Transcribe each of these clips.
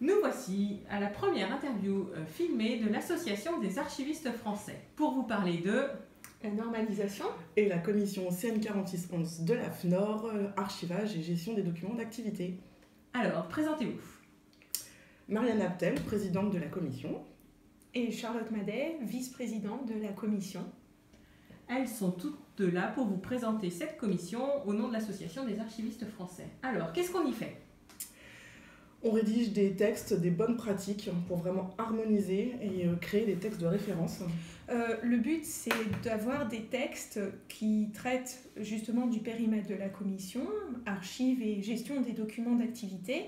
Nous voici à la première interview filmée de l'Association des archivistes français pour vous parler de la normalisation et la commission CN 4611 de la FNOR, archivage et gestion des documents d'activité. Alors, présentez-vous. Marianne Abtel, présidente de la commission. Et Charlotte Madet, vice-présidente de la commission. Elles sont toutes là pour vous présenter cette commission au nom de l'Association des archivistes français. Alors, qu'est-ce qu'on y fait ? On rédige des textes, des bonnes pratiques pour vraiment harmoniser et créer des textes de référence. Le but, c'est d'avoir des textes qui traitent justement du périmètre de la commission, archives et gestion des documents d'activité.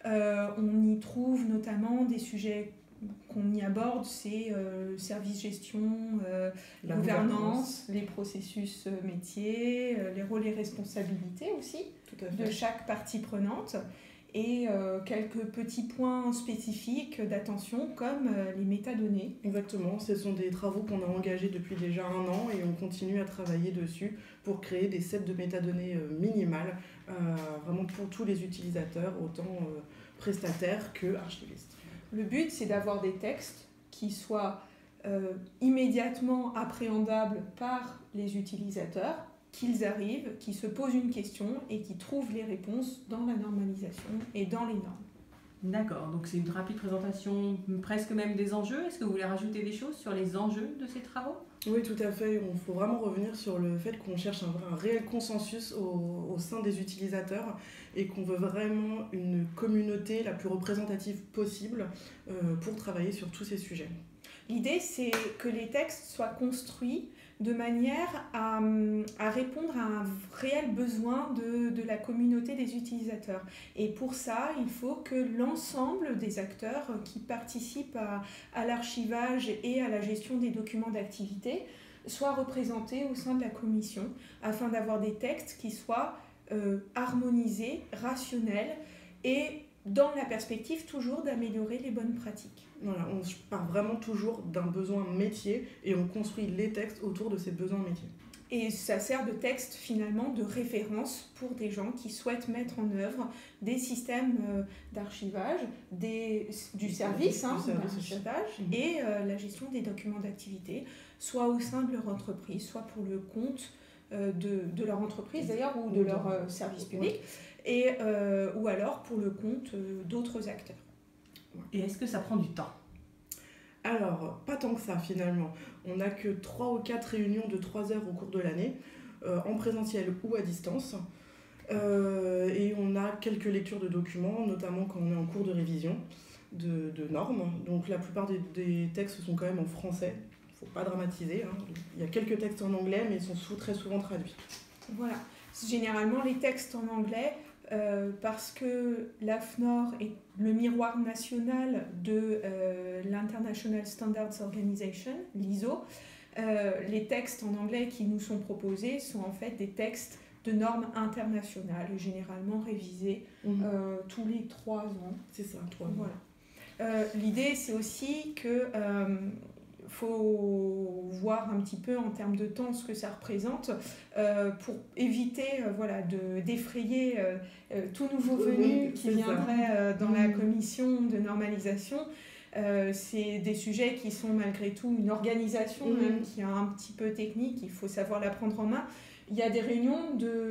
On y trouve notamment des sujets qu'on y aborde, c'est service gestion, la gouvernance, les processus métiers, les rôles et responsabilités aussi de chaque partie prenante. Et quelques petits points spécifiques d'attention comme les métadonnées. Exactement, ce sont des travaux qu'on a engagés depuis déjà 1 an et on continue à travailler dessus pour créer des sets de métadonnées minimales, vraiment pour tous les utilisateurs, autant prestataires que archivistes. Le but, c'est d'avoir des textes qui soient immédiatement appréhendables par les utilisateurs, qu'ils arrivent, qu'ils se posent une question et qu'ils trouvent les réponses dans la normalisation et dans les normes. D'accord, donc c'est une rapide présentation presque même des enjeux. Est-ce que vous voulez rajouter des choses sur les enjeux de ces travaux ? Oui, tout à fait. Il faut vraiment revenir sur le fait qu'on cherche un réel consensus au sein des utilisateurs et qu'on veut vraiment une communauté la plus représentative possible pour travailler sur tous ces sujets. L'idée, c'est que les textes soient construits de manière à répondre à un réel besoin de la communauté des utilisateurs. Et pour ça, il faut que l'ensemble des acteurs qui participent à l'archivage et à la gestion des documents d'activité soient représentés au sein de la commission, afin d'avoir des textes qui soient harmonisés, rationnels et dans la perspective toujours d'améliorer les bonnes pratiques. Voilà, on part vraiment toujours d'un besoin métier et on construit les textes autour de ces besoins métiers. Et ça sert de texte finalement de référence pour des gens qui souhaitent mettre en œuvre des systèmes d'archivage, du service d'archivage et la gestion des documents d'activité, soit au sein de leur entreprise, soit pour le compte de leur entreprise d'ailleurs ou de leur service public, et, ou alors pour le compte d'autres acteurs. Et est-ce que ça prend du temps ? Alors, pas tant que ça finalement. On n'a que 3 ou 4 réunions de 3 heures au cours de l'année, en présentiel ou à distance. Et on a quelques lectures de documents, notamment quand on est en cours de révision de normes. Donc la plupart des textes sont quand même en français. Il ne faut pas dramatiser, hein. Il y a quelques textes en anglais, mais ils sont très souvent traduits. Voilà. Généralement, les textes en anglais, parce que la FNOR est le miroir national de l'International Standards Organization, l'ISO, les textes en anglais qui nous sont proposés sont en fait des textes de normes internationales, généralement révisés tous les 3 ans. C'est ça, 3 ans. Voilà. L'idée, c'est aussi que faut voir un petit peu en termes de temps ce que ça représente pour éviter d'effrayer tout nouveau venu qui viendrait dans la commission de normalisation. C'est des sujets qui sont malgré tout une organisation même qui est un petit peu technique, il faut savoir la prendre en main. Il y a des réunions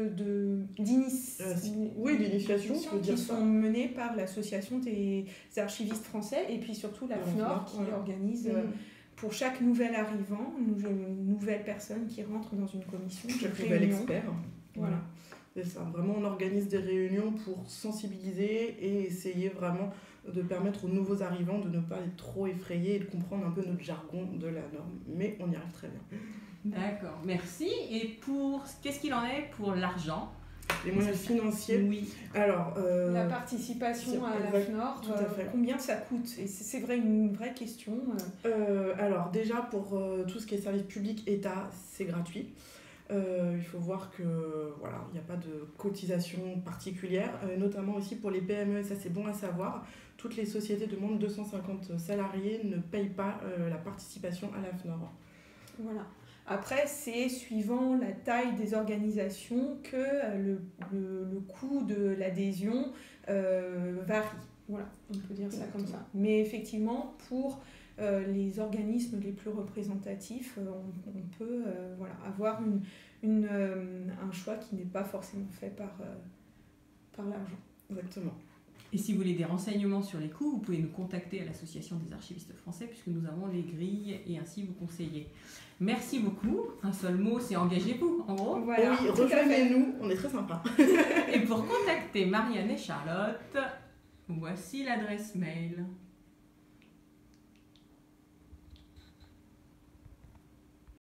d'initiation qui sont menées par l'Association des archivistes français et puis surtout la FNOR qui organise pour chaque nouvel arrivant, une nouvelle personne qui rentre dans une commission. Chaque nouvel expert. Voilà. C'est ça. Vraiment, on organise des réunions pour sensibiliser et essayer vraiment de permettre aux nouveaux arrivants de ne pas être trop effrayés et de comprendre un peu notre jargon de la norme. Mais on y arrive très bien. D'accord, merci. Et qu'est-ce qu'il en est pour l'argent ? Les moyens financiers. Oui. Alors, la participation à la FNOR, combien ça coûte ? Et c'est une vraie question. Alors déjà, pour tout ce qui est service public, État, c'est gratuit. Il faut voir que il n'y a pas de cotisation particulière, notamment aussi pour les PME, ça c'est bon à savoir. Toutes les sociétés de moins de 250 salariés ne payent pas la participation à la FNOR. Voilà. Après, c'est suivant la taille des organisations que le coût de l'adhésion varie. Voilà, on peut dire ça Mais effectivement, pour les organismes les plus représentatifs, on peut avoir un choix qui n'est pas forcément fait par l'argent. Exactement. Et si vous voulez des renseignements sur les coûts, vous pouvez nous contacter à l'Association des archivistes français puisque nous avons les grilles et ainsi vous conseiller. Merci beaucoup. Un seul mot, c'est engagez-vous, en gros. Voilà, oui, rejoignez-nous, on est très sympas. Et pour contacter Marianne et Charlotte, voici l'adresse mail.